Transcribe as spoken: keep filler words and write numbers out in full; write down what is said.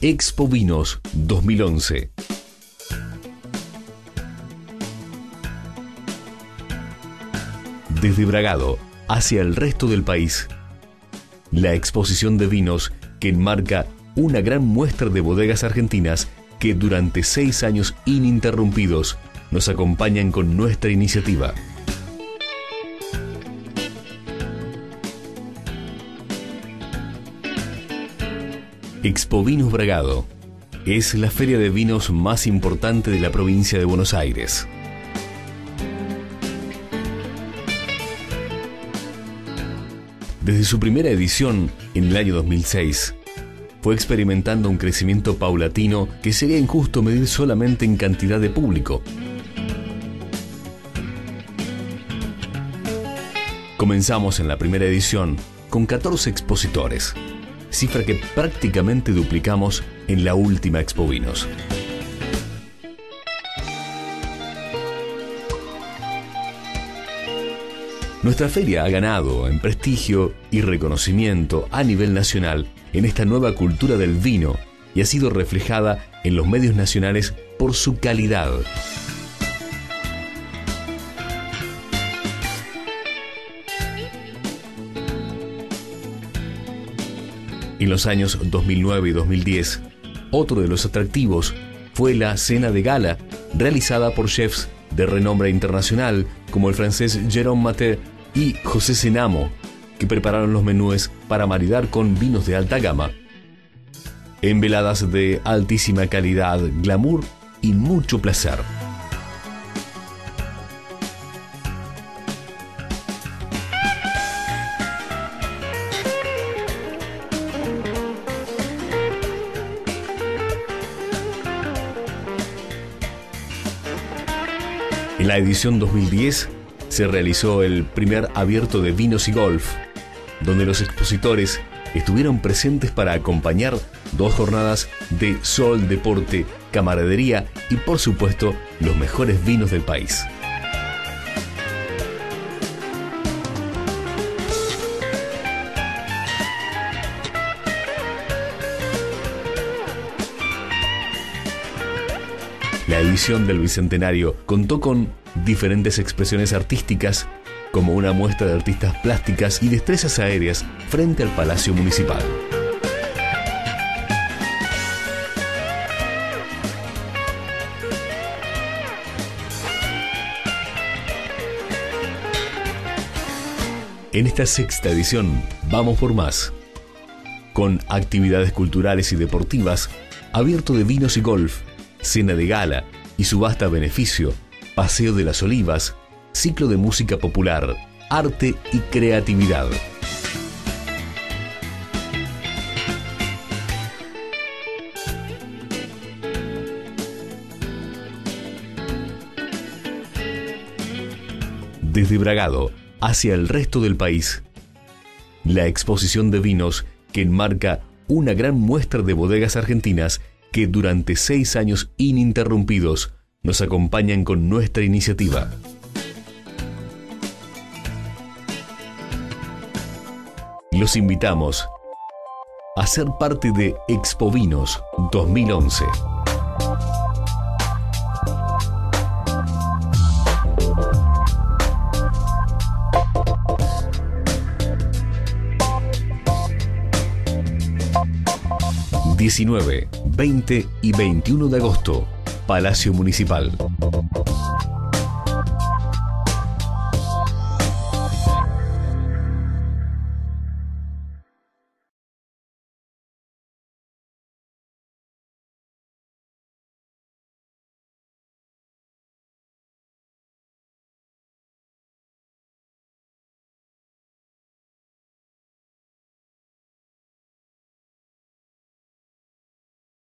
Expo Vinos dos mil once. Desde Bragado hacia el resto del país, la exposición de vinos que enmarca una gran muestra de bodegas argentinas que durante seis años ininterrumpidos nos acompañan con nuestra iniciativa. Expo Vinos Bragado es la feria de vinos más importante de la provincia de Buenos Aires. Desde su primera edición en el año dos mil seis, fue experimentando un crecimiento paulatino que sería injusto medir solamente en cantidad de público. Comenzamos en la primera edición con catorce expositores, cifra que prácticamente duplicamos en la última Expo Vinos. Nuestra feria ha ganado en prestigio y reconocimiento a nivel nacional en esta nueva cultura del vino y ha sido reflejada en los medios nacionales por su calidad. En los años dos mil nueve y dos mil diez, otro de los atractivos fue la cena de gala, realizada por chefs de renombre internacional como el francés Jérôme Maté y José Senamo, que prepararon los menúes para maridar con vinos de alta gama, en veladas de altísima calidad, glamour y mucho placer. En la edición dos mil diez se realizó el primer abierto de vinos y golf, donde los expositores estuvieron presentes para acompañar dos jornadas de sol, deporte, camaradería y, por supuesto, los mejores vinos del país. La edición del Bicentenario contó con diferentes expresiones artísticas, como una muestra de artistas plásticas y destrezas aéreas frente al Palacio Municipal. En esta sexta edición vamos por más, con actividades culturales y deportivas, abierto de vinos y golf, cena de gala y subasta a beneficio, paseo de las olivas, ciclo de música popular, arte y creatividad. Desde Bragado hacia el resto del país, la exposición de vinos que enmarca una gran muestra de bodegas argentinas que durante seis años ininterrumpidos nos acompañan con nuestra iniciativa. Los invitamos a ser parte de Expo Vinos dos mil once. diecinueve, veinte y veintiuno de agosto, Palacio Municipal.